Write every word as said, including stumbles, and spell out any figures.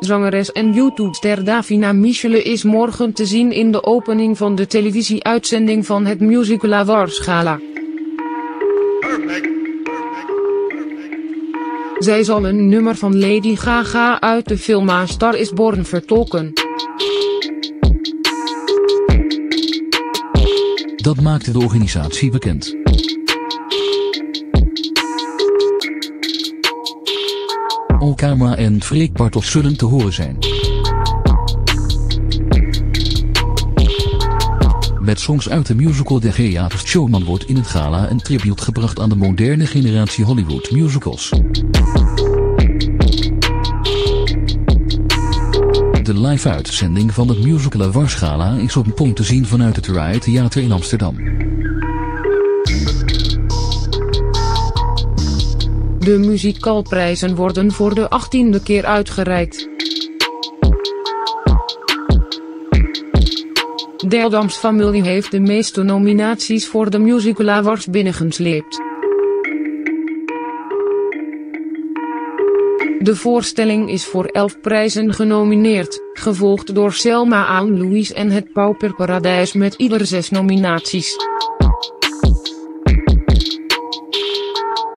Zangeres en YouTube-ster Davina Michele is morgen te zien in de opening van de televisieuitzending van het Musical Awards Gala. Zij zal een nummer van Lady Gaga uit de film A Star is Born vertolken. Dat maakte de organisatie bekend. Okama en Freek Bartels zullen te horen zijn. Met songs uit de musical The Greatest Showman wordt in het gala een tribute gebracht aan de moderne generatie Hollywood musicals. De live-uitzending van het Musical Awards Gala is op een punt te zien vanuit het Riot Theater in Amsterdam. De musicalprijzen worden voor de achttiende keer uitgereikt. De Addams Family heeft de meeste nominaties voor de Musical Awards binnengesleept. De voorstelling is voor elf prijzen genomineerd, gevolgd door Selma aan Louise en het Pauperparadijs met ieder zes nominaties.